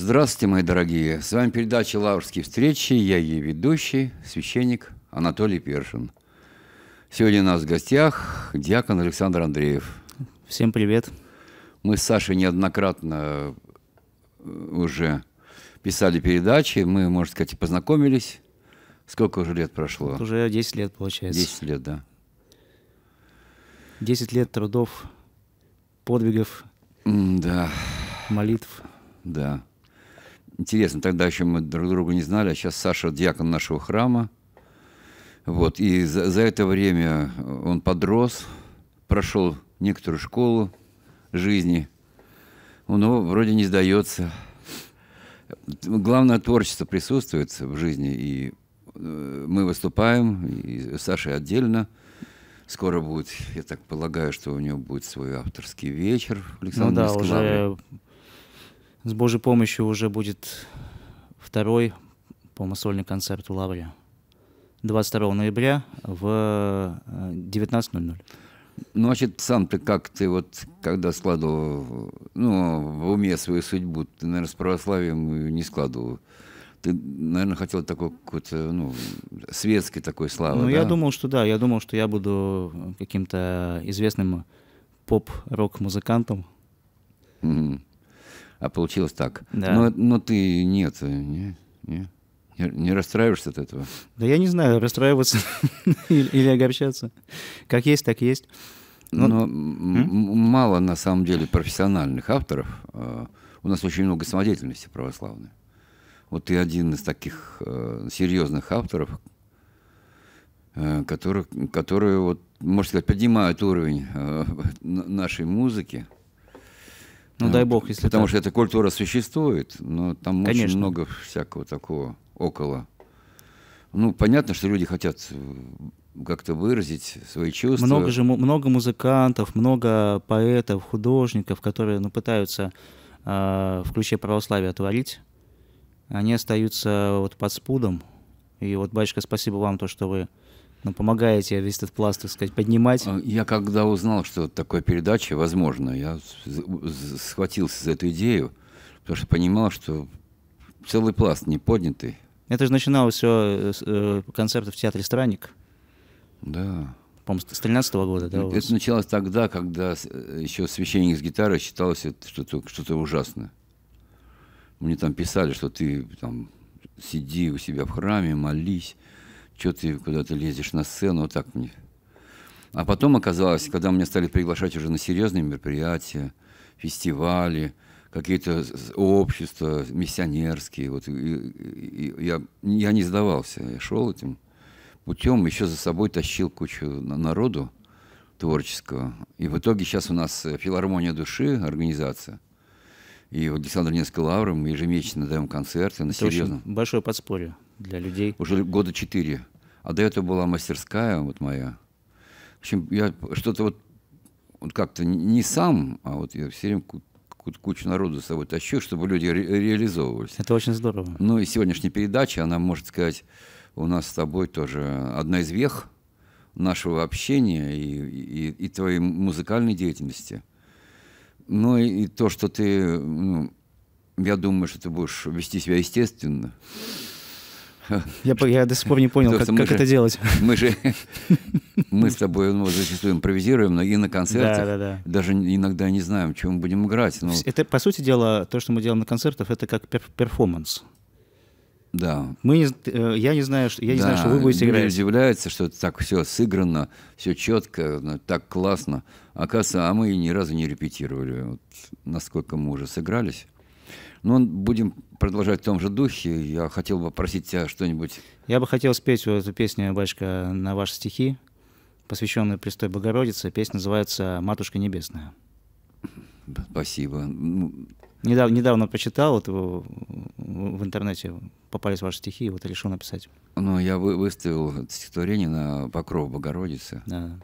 Здравствуйте, мои дорогие. С вами передача «Лаврские встречи». Я ее ведущий, священник Анатолий Першин. Сегодня у нас в гостях диакон Александр Андреев. Всем привет. Мы с Сашей неоднократно уже писали передачи. Мы, можно сказать, познакомились. Сколько уже лет прошло? Вот уже 10 лет, получается. 10 лет, да. 10 лет трудов, подвигов, Да. молитв. Да. Интересно, тогда еще мы друг друга не знали, а сейчас Саша диакон нашего храма. Вот, и за это время он подрос, прошел некоторую школу жизни. Он вроде не сдается. Главное, творчество присутствует в жизни, и мы выступаем, и Саша отдельно. Скоро будет, я так полагаю, что у него будет свой авторский вечер в Александровской лавре. Уже с Божьей помощью уже будет второй, по-моему, сольный концерт в лавре. 22 ноября в 19:00. Ну, значит, сам-то как ты вот, когда складывал, в уме свою судьбу, ты, наверное, с православием не складывал. Ты, наверное, хотел такой какой-то, светской такой славы, да? Я думал, что да. Я думал, что я буду каким-то известным поп-рок-музыкантом. А получилось так. Да. Но ты не расстраиваешься от этого? Да я не знаю, расстраиваться или огорчаться. Как есть, так есть. Но мало, на самом деле, профессиональных авторов. У нас очень много самодеятельности православной. Вот ты один из таких серьезных авторов, которые вот, можно сказать, поднимают уровень нашей музыки. Дай бог, если Потому так. что эта культура существует, но там Конечно. очень много всякого такого около. Понятно, что люди хотят как-то выразить свои чувства. Много музыкантов, много поэтов, художников, которые пытаются в ключе православия творить. Они остаются вот под спудом. И вот, батюшка, спасибо вам, то, что вы помогаете весь этот пласт, так сказать, поднимать. Я когда узнал, что такая передача возможна, я схватился за эту идею, потому что понимал, что целый пласт не поднятый. Это же начиналось все с концертов в театре «Странник». Да. По-моему, с 2013 года, да? Это началось тогда, когда еще священник с гитарой считалось что-то ужасное. Мне там писали, что ты там сиди у себя в храме, молись, что ты куда-то лезешь на сцену, вот так мне. А потом оказалось, когда меня стали приглашать уже на серьезные мероприятия, фестивали, какие-то общества миссионерские, вот, я не сдавался, я шел этим путем, еще за собой тащил кучу народу творческого. И в итоге сейчас у нас филармония души, организация, и в Александро-Невской лавре мы ежемесячно даем концерты на серьезном. Очень большое подспорье для людей. Уже года 4. А до этого была мастерская вот моя. В общем, я что-то вот как-то не сам, а вот я все время кучу народу с собой тащу, чтобы люди реализовывались. Это очень здорово. И сегодняшняя передача, она, может сказать, у нас с тобой тоже одна из вех нашего общения и твоей музыкальной деятельности. И то, что ты, я думаю, что ты будешь вести себя естественно. Я до сих пор не понял, как это делать. Мы с тобой зачастую импровизируем, но и на концертах. Да. Даже иногда не знаем, чем мы будем играть. Это, по сути дела, то, что мы делаем на концертах, это как перформанс. Да. Я не знаю, что вы будете играть. Люди удивляются, что это так все сыграно, все четко, так классно. Оказывается, мы ни разу не репетировали. Вот насколько мы уже сыгрались. Будем продолжать в том же духе. Я хотел бы попросить тебя что-нибудь. Я бы хотел спеть эту песню, батюшка, на ваши стихи, посвященную Престой Богородице. Песня называется «Матушка Небесная». Спасибо. Недавно прочитал, вот в интернете попались ваши стихи, и вот решил написать. Я выставил стихотворение на покров Богородицы. Да.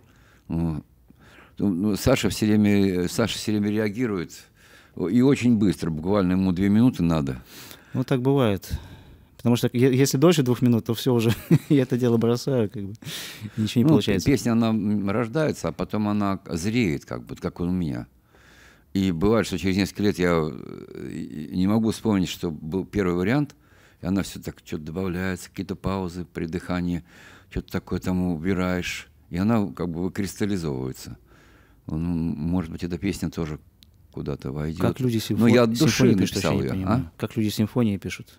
Саша все время реагирует. И очень быстро, буквально ему 2 минуты надо. Так бывает. Потому что если дольше 2 минут, то все уже, я это дело бросаю, ничего не получается. Песня, она рождается, а потом она зреет, как у меня. И бывает, что через несколько лет я не могу вспомнить, что был первый вариант, и она все так что-то добавляется, какие-то паузы при дыхании, что-то такое там убираешь, и она как бы выкристаллизовывается. Ну, может быть, эта песня тоже куда-то войдет. Как люди Но я от души написал ее. Как люди симфонии пишут.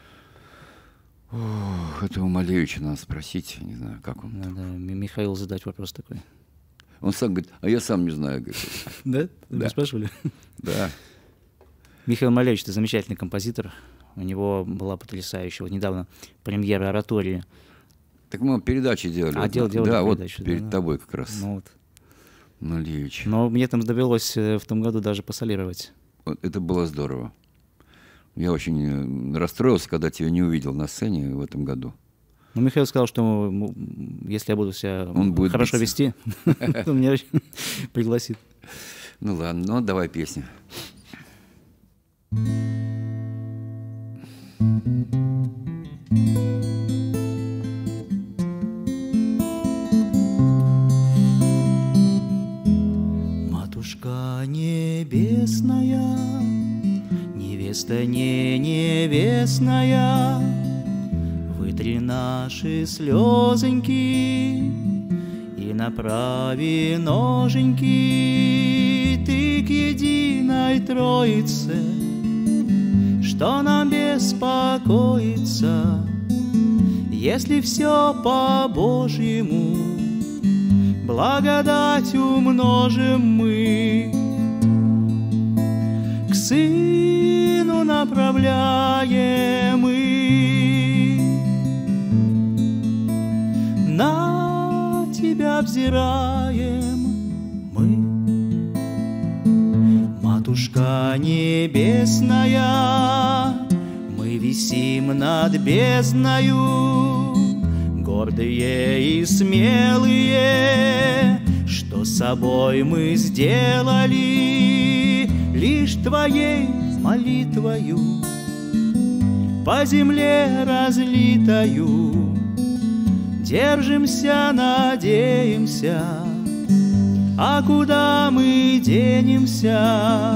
Ох, этого Малевича надо спросить, не знаю, как он. Надо Михаилу задать вопрос такой. Он сам говорит, а я сам не знаю. Да? Вы спрашивали? Да. Михаил Малевич — это замечательный композитор. У него была потрясающая. Вот недавно премьера оратории. Так мы передачи делали. Делали да, передачу, вот перед тобой как раз. Ну, вот. Малевич. Но мне там довелось в том году даже посолировать. Вот это было здорово. Я очень расстроился, когда тебя не увидел на сцене в этом году. Ну, Михаил сказал, что если я буду себя хорошо вести, то меня пригласит. Ну ладно, ну давай песню. Матушка небесная, невеста не невестная, вытри наши слезоньки и направи ноженьки ты к единой Троице, что нам беспокоиться, если все по-божьему, благодать умножим мы. К Сыну направляем мы, на Тебя взираем мы. Матушка небесная, мы висим над бездною, гордые и смелые, что собой мы сделали, лишь Твоей молитвою по земле разлитою держимся, надеемся, а куда мы денемся?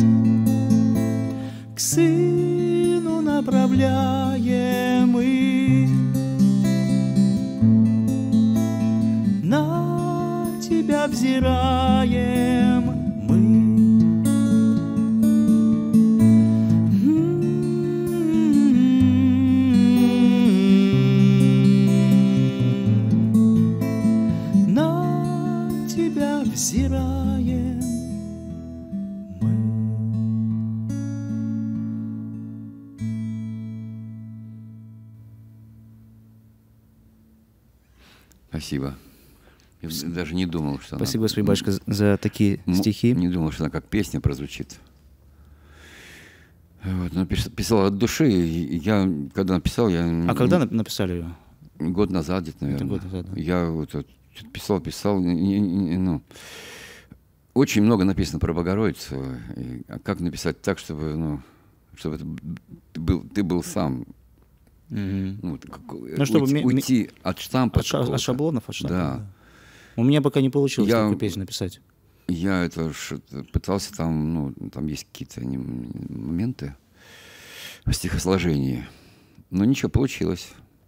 К Сыну направляем мы, на Тебя взираем мы. На Тебя взираем мы. Спасибо. Я даже не думал, что Спасибо, господи, батюшка, за такие стихи. Не думал, что она как песня прозвучит. Вот, но писал от души. Я, когда написал, А когда написали ее? Год назад где-то, наверное. Год назад, да. Я вот писал. Ну, очень много написано про Богородицу. А как написать так, чтобы ты был сам. Ну, чтобы уйти от штампа. От шаблонов, от штампа. Да. У меня пока не получилось такую песню написать. Я пытался там есть какие-то моменты в стихосложении, но ничего, получилось.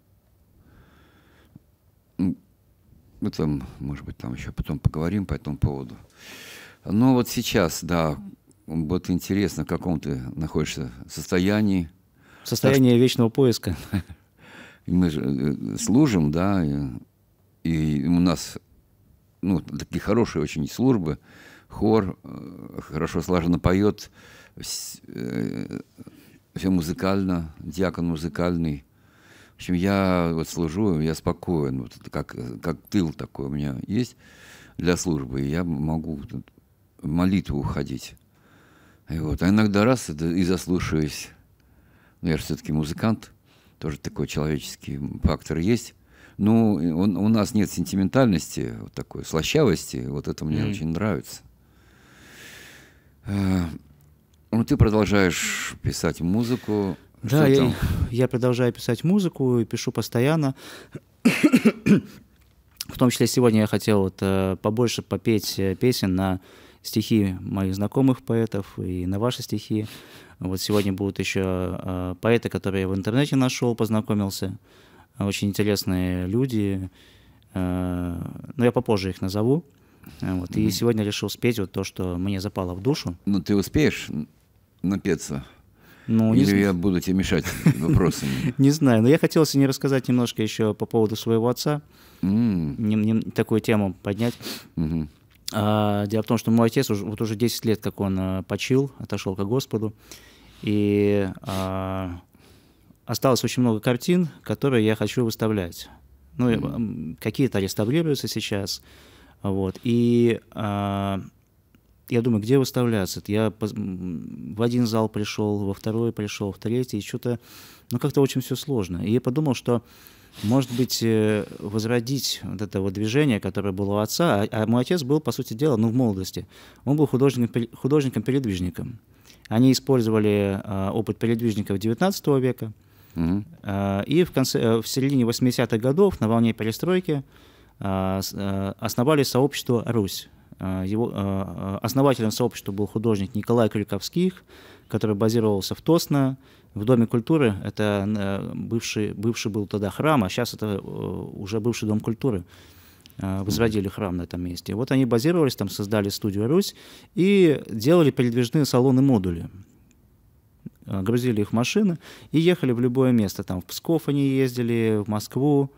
Это, может быть, там еще потом поговорим по этому поводу. Но вот сейчас, да, вот интересно, в каком ты находишься состоянии. Состояние вечного поиска. Мы же служим, да, и у нас такие хорошие очень службы, хор хорошо слаженно поет, все музыкально, диакон музыкальный. В общем, я вот служу, я спокоен, вот как тыл такой у меня есть для службы, и я могу в молитву уходить. И вот, а иногда раз и заслушаюсь. Я же все-таки музыкант, тоже такой человеческий фактор есть. Ну, у нас нет сентиментальности, вот такой слащавости, вот это мне очень нравится. Ну, ты продолжаешь писать музыку. Да, я продолжаю писать музыку и пишу постоянно. В том числе сегодня я хотел побольше попеть песен на стихи моих знакомых поэтов и на ваши стихи. Вот сегодня будут еще поэты, которые я в интернете нашел, познакомился. Очень интересные люди. Но я попозже их назову. Вот. И сегодня решил спеть вот то, что мне запало в душу. Ну, ты успеешь напеться? Ну, или я буду тебе мешать вопросами? Не знаю, но я хотел сегодня рассказать немножко еще по поводу своего отца. Такую тему поднять. Дело в том, что мой отец уже 10 лет, как он почил, отошел ко Господу. И осталось очень много картин, которые я хочу выставлять. Ну, какие-то реставрируются сейчас. Вот. И я думаю, где выставляться? Я в один зал пришел, во второй пришел, в третий, и что-то, ну, как-то очень все сложно. И я подумал, что, может быть, возродить вот это вот движение, которое было у отца, а мой отец был, по сути дела, ну, в молодости, он был художником-передвижником. Они использовали опыт передвижников XIX века, и в середине 80-х годов на волне перестройки основали сообщество «Русь». Основателем сообщества был художник Николай Крюковских, который базировался в Тосно, в Доме культуры. Это бывший был тогда храм, а сейчас это уже бывший Дом культуры. Возводили храм на этом месте. Вот они базировались, там создали студию «Русь» и делали передвижные салоны-модули. Грузили их в машины и ехали в любое место. Там в Псков они ездили, в Москву.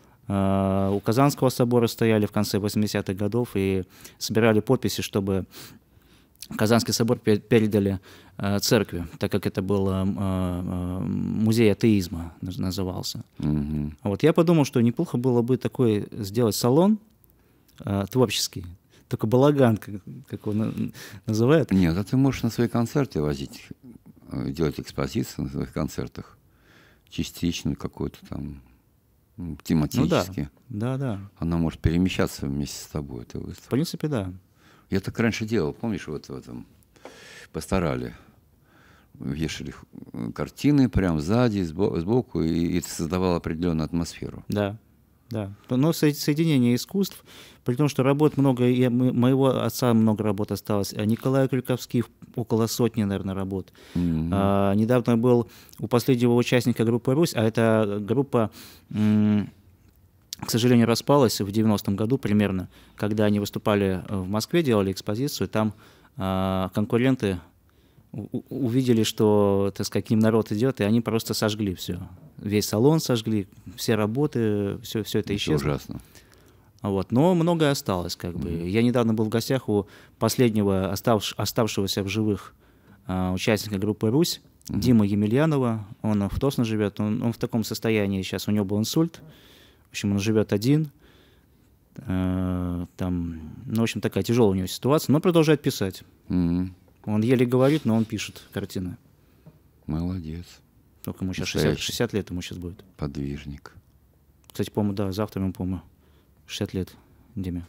У Казанского собора стояли в конце 80-х годов и собирали подписи, чтобы Казанский собор передали церкви, так как это был музей атеизма, назывался. Вот я подумал, что неплохо было бы такой сделать салон творческий, только балаган, как его называют. Нет, а ты можешь на свои концерты возить, делать экспозицию на своих концертах, частично какой-то там, тематически. Ну, да. Она может перемещаться вместе с тобой, эта выставка. В принципе, да. Я так раньше делал, помнишь, вот в этом Пасторале вешали картины прям сзади, сбоку, и это создавало определенную атмосферу. Да. Но соединение искусств, при том, что работ много, моего отца много работ осталось, Николая Крюковских около сотни, наверное, работ. Недавно был у последнего участника группы «Русь», а эта группа, к сожалению, распалась в 90-м году примерно, когда они выступали в Москве, делали экспозицию, там конкуренты увидели, что, так сказать, к ним народ идет, и они просто сожгли все. Весь салон сожгли, все работы, все это исчезло. Это ужасно. Вот. Но многое осталось, как бы. Я недавно был в гостях у последнего оставшегося в живых участника группы «Русь», Димы Емельянова. Он в Тосно живет, он в таком состоянии сейчас, у него был инсульт. В общем, он живет один. Там, ну, в общем, такая тяжелая у него ситуация, но продолжает писать. Он еле говорит, но он пишет картины. Молодец. Только ему сейчас 60 лет ему сейчас будет. Подвижник. Кстати, по-моему, да, завтра ему, по-моему, 60 лет Диме.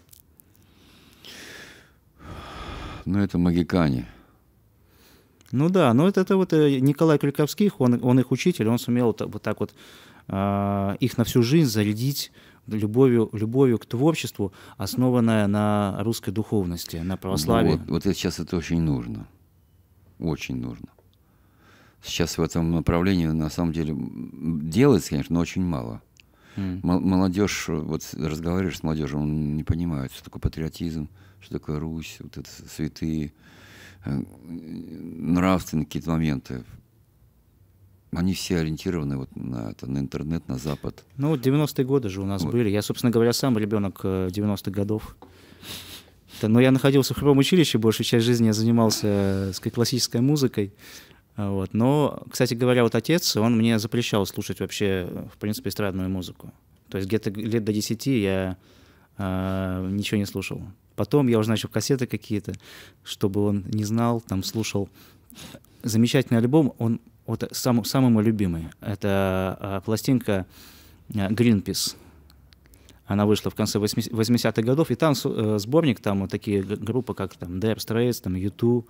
Ну, это магикане. Ну да, но это вот Николай Крюковских, он их учитель, он сумел вот так вот их на всю жизнь зарядить любовью к творчеству, основанная на русской духовности, на православии. Вот сейчас это очень нужно. Очень нужно. Сейчас в этом направлении, на самом деле, делается, конечно, но очень мало. Молодежь, вот разговариваешь с молодежью, он не понимает, что такое патриотизм, что такое Русь, вот это святые, нравственные какие-то моменты. Они все ориентированы вот на интернет, на Запад. Ну, вот 90-е годы же у нас были. Я, собственно говоря, сам ребенок 90-х годов. Но я находился в хоровом училище, большую часть жизни я занимался классической музыкой. Вот. Но, кстати говоря, вот отец, он мне запрещал слушать вообще, в принципе, эстрадную музыку. То есть где-то лет до 10 я ничего не слушал. Потом я уже начал кассеты какие-то, чтобы он не знал, там слушал. Замечательный альбом, он вот самый мой любимый. Это пластинка Greenpeace. Она вышла в конце 80-х годов, и там сборник, там вот такие группы, как там Dire Straits, там U2,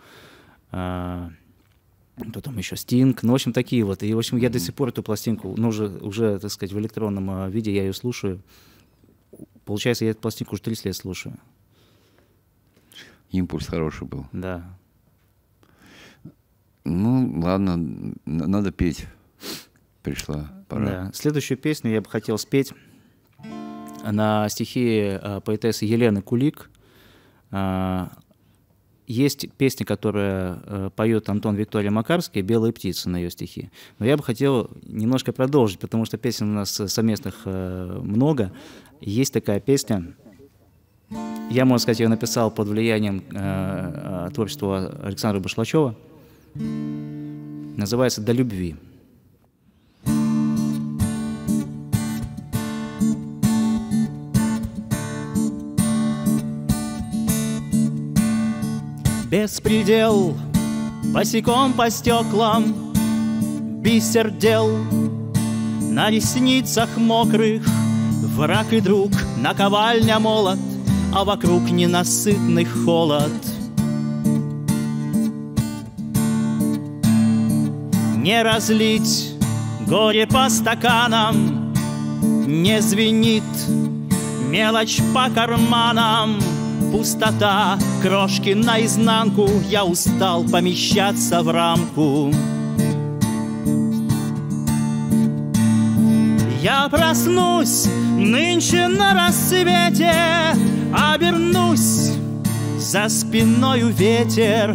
кто там еще, Sting, ну, в общем, такие вот. И, в общем, я до сих пор эту пластинку, ну, уже, так сказать, в электронном виде я ее слушаю. Получается, я эту пластинку уже 30 лет слушаю. Импульс хороший был. Да. Ну, ладно, надо петь. Пришла пора. Да. Следующую песню я бы хотел спеть на стихи поэтессы Елены Кулик. Есть песня, которая поет Антон Виктория Макарский, «Белые птицы» на ее стихи. Но я бы хотел немножко продолжить, потому что песен у нас совместных много. Есть такая песня, я, можно сказать, ее написал под влиянием творчества Александра Башлачева. Называется «До любви». Беспредел, босиком по стеклам, бисер дел, на ресницах мокрых, враг и друг, наковальня молот, а вокруг ненасытный холод. Не разлить горе по стаканам, не звенит мелочь по карманам. Пустота, крошки наизнанку, я устал помещаться в рамку. Я проснусь нынче на рассвете, обернусь, за спиною ветер.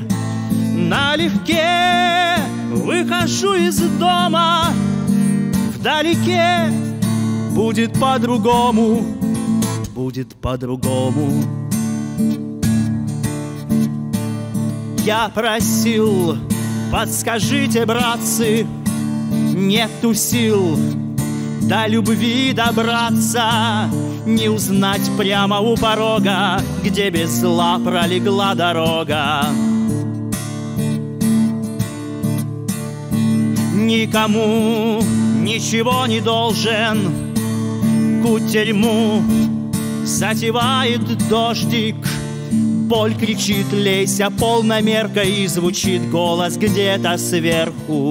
Налегке выхожу из дома, вдалеке будет по-другому, будет по-другому. Я просил, подскажите, братцы, нету сил до любви добраться, не узнать прямо у порога, где без зла пролегла дорога. Никому ничего не должен, кутерьму затевает дождик. Боль кричит, лейся полномерка, и звучит голос где-то сверху.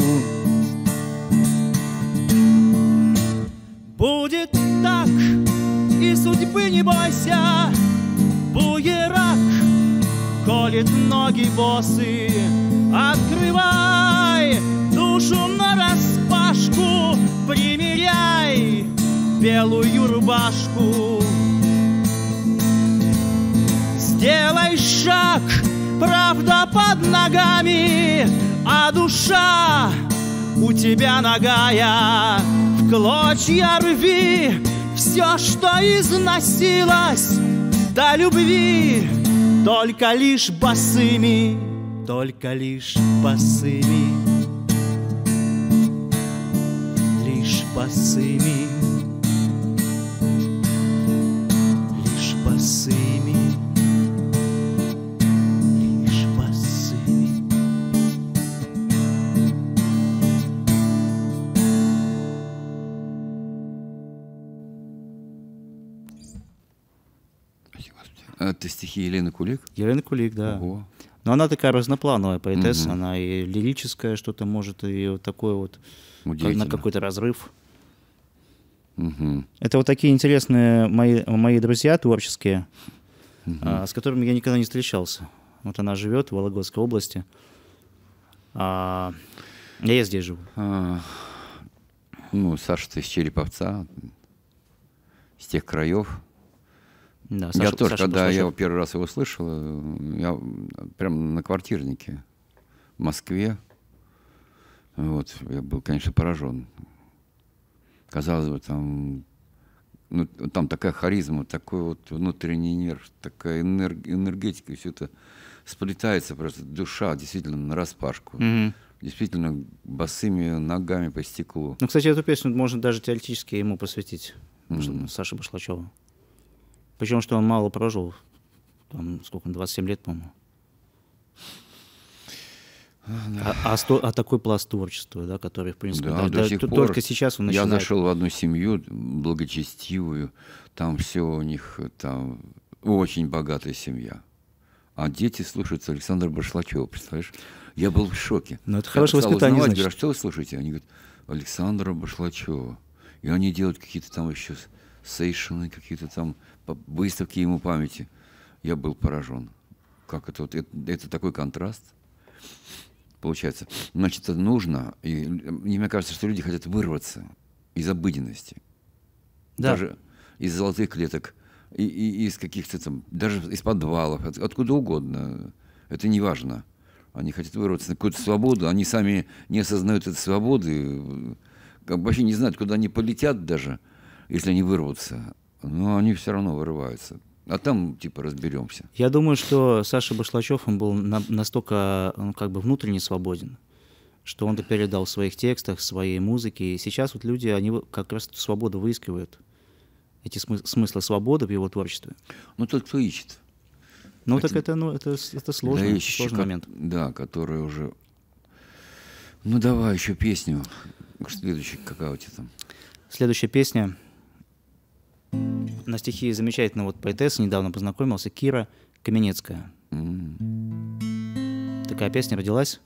Будет так, и судьбы не бойся, буерак колет ноги босы. Открывай душу нараспашку, примеряй белую рубашку. Сделай шаг, правда под ногами, а душа у тебя нагая. В клочья рви все, что износилось до любви, только лишь босыми, только лишь босыми, лишь босыми, лишь босыми. Это стихи Елены Кулик? Елена Кулик, да. Ого. Но она такая разноплановая поэтесса, она и лирическая что-то может, и вот такой вот на какой-то разрыв. Это вот такие интересные мои друзья творческие, с которыми я никогда не встречался. Вот она живет в Вологодской области, а я здесь живу. Ну, Саша-то из Череповца, с тех краев. Да, я тоже, когда я первый раз его слышал, я прям на квартирнике в Москве, вот, я был, конечно, поражен. Казалось бы, там такая харизма, такой вот внутренний нерв, такая энергетика, и все это сплетается, просто душа действительно нараспашку. Действительно босыми ногами по стеклу. Ну, кстати, эту песню можно даже теоретически ему посвятить, Саше Башлачеву. Причем, что он мало прожил, там, сколько, 27 лет, по-моему. А такой пласт творчества, да, который, в принципе, до сих пор только сейчас он начинает... Я зашел в одну семью благочестивую, там все у них, там очень богатая семья. А дети слушаются Александра Башлачева, представляешь? Я был в шоке. Ну, это хорошее воспитание, значит. Говорю, а что вы слушаете? Они говорят, Александра Башлачева. И они делают какие-то там еще сейшины, какие-то там выставки ему памяти. Я был поражен. Как это, вот, это такой контраст получается. Значит, это нужно. И мне кажется, что люди хотят вырваться из обыденности. Да. Даже из золотых клеток, и из каких-то там, даже из подвалов, откуда угодно. Это не важно. Они хотят вырваться на какую-то свободу. Они сами не осознают этой свободы. Вообще не знают, куда они полетят даже, если они вырвутся. Но они все равно вырываются. А там, типа, разберемся. Я думаю, что Саша Башлачев, он был настолько, как бы внутренне свободен, что он это передал в своих текстах, в своей музыке. И сейчас вот люди, они как раз эту свободу выискивают. Эти смыслы свободы в его творчестве. Ну, тот, кто ищет. Ну, так это сложный момент. Да, который уже... Ну, давай еще песню. Следующая, какая у тебя там? Следующая песня. На стихи замечательно, вот поэтесса, недавно познакомился, Кира Каменецкая. Такая песня родилась.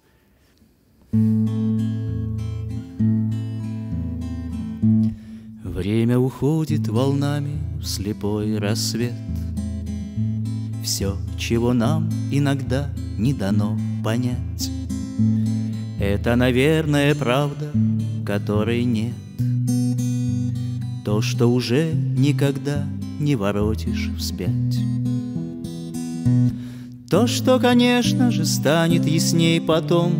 Время уходит волнами в слепой рассвет. Все, чего нам иногда не дано понять, это, наверное, правда, которой нет. То, что уже никогда не воротишь вспять. То, что, конечно же, станет ясней потом,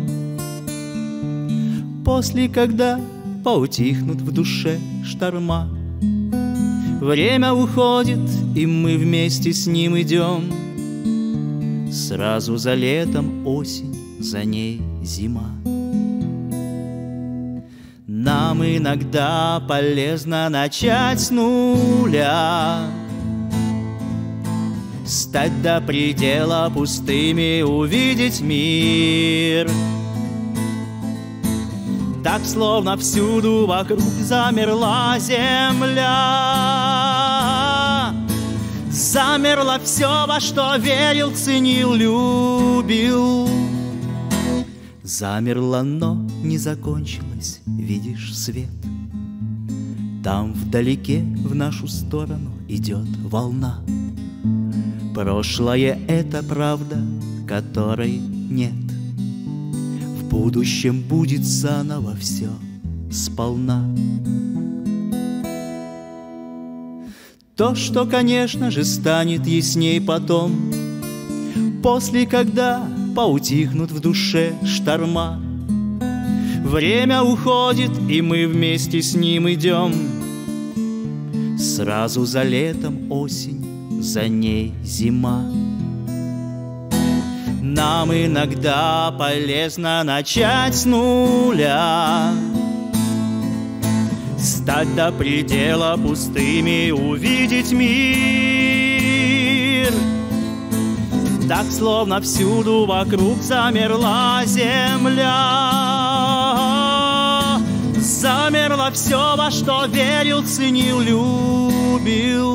после, когда поутихнут в душе шторма. Время уходит, и мы вместе с ним идем. Сразу за летом осень, за ней зима. Нам иногда полезно начать с нуля, стать до предела пустыми, увидеть мир. Так, словно всюду вокруг замерла земля. Замерло все, во что верил, ценил, любил. Замерло, но не закончилось, видишь свет. Там вдалеке в нашу сторону идет волна. Прошлое — это правда, которой нет. В будущем будет заново все сполна. То, что, конечно же, станет ясней потом, после, когда поутихнут в душе шторма. Время уходит, и мы вместе с ним идем. Сразу за летом осень, за ней зима. Нам иногда полезно начать с нуля, стать до предела пустыми, увидеть мир. Так, словно всюду вокруг замерла земля. Замерло все, во что верил, ценил, любил.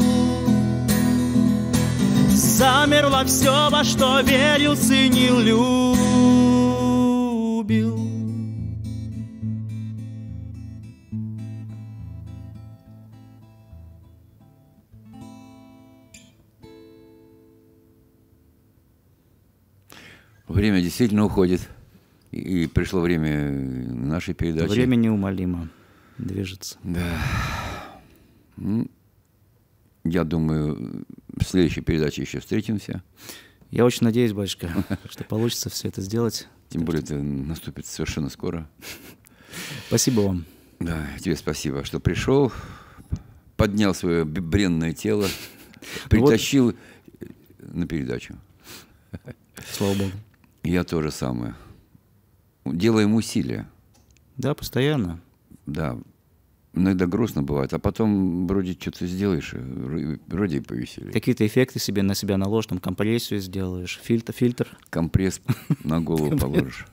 Замерло все, во что верил, ценил, любил. Время действительно уходит. И пришло время нашей передачи. Время неумолимо движется. Да. Я думаю, в следующей передаче еще встретимся. Я очень надеюсь, батюшка, что получится все это сделать. Тем более это наступит совершенно скоро. Спасибо вам. Да, тебе спасибо, что пришел, поднял свое бренное тело, притащил на передачу. Слава Богу. Я то же самое. Делаем усилия. Да, постоянно. Да. Иногда грустно бывает, а потом вроде что-то сделаешь, и вроде и повеселее. Какие-то эффекты себе на себя наложишь, там компрессию сделаешь, фильтр. Компресс на голову положишь.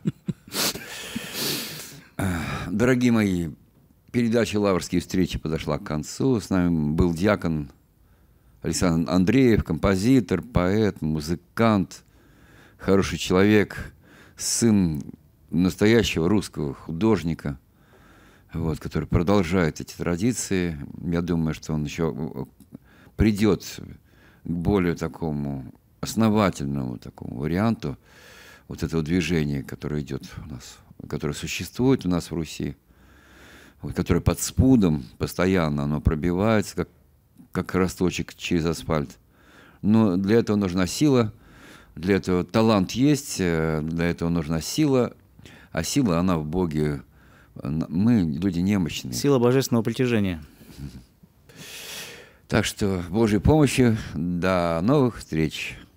Дорогие мои, передача «Лаврские встречи» подошла к концу. С нами был диакон Александр Андреев, композитор, поэт, музыкант, хороший человек, сын настоящего русского художника, вот, который продолжает эти традиции. Я думаю, что он еще придет к более такому основательному такому варианту вот этого движения, которое идет у нас, которое существует у нас в Руси, вот, которое под спудом постоянно оно пробивается, как росточек через асфальт. Но для этого нужна сила, для этого талант есть, для этого нужна сила, а сила, она в Боге. Мы люди немощные. Сила божественного притяжения. Так что Божьей помощи, до новых встреч.